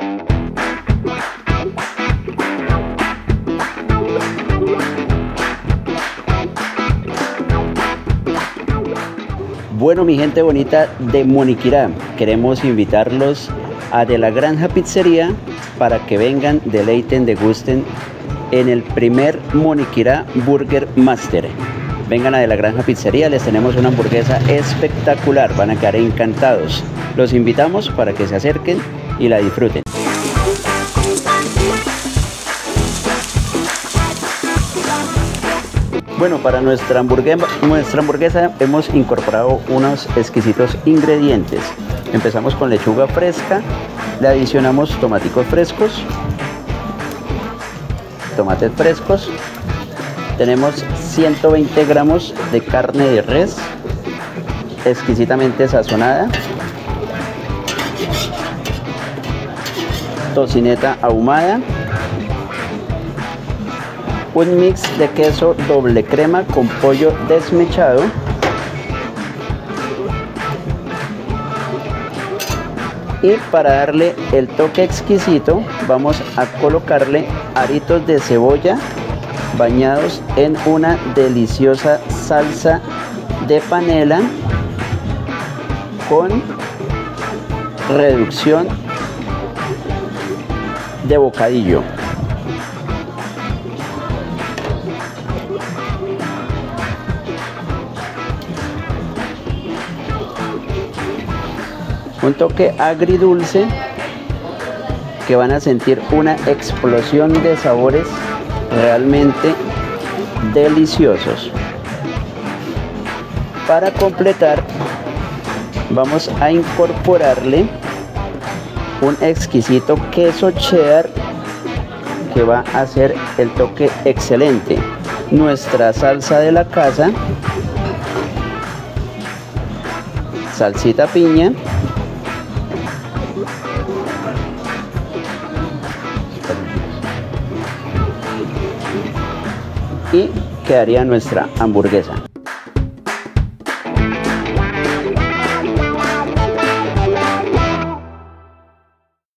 Bueno, mi gente bonita de Moniquirá, queremos invitarlos a De la Granja Pizzería para que vengan, deleiten, degusten en el primer Moniquirá Burger Master. Vengan a De la Granja Pizzería, les tenemos una hamburguesa espectacular, van a quedar encantados. Los invitamos para que se acerquen y la disfruten. Bueno, para nuestra hamburguesa hemos incorporado unos exquisitos ingredientes. Empezamos con lechuga fresca, le adicionamos tomates frescos, tenemos 120 gramos de carne de res, exquisitamente sazonada, tocineta ahumada, un mix de queso doble crema con pollo desmechado, y para darle el toque exquisito vamos a colocarle aritos de cebolla bañados en una deliciosa salsa de panela con reducción de bocadillo. Un toque agridulce que van a sentir una explosión de sabores realmente deliciosos. Para completar vamos a incorporarle un exquisito queso cheddar que va a hacer el toque excelente. Nuestra salsa de la casa, salsita piña, y quedaría nuestra hamburguesa.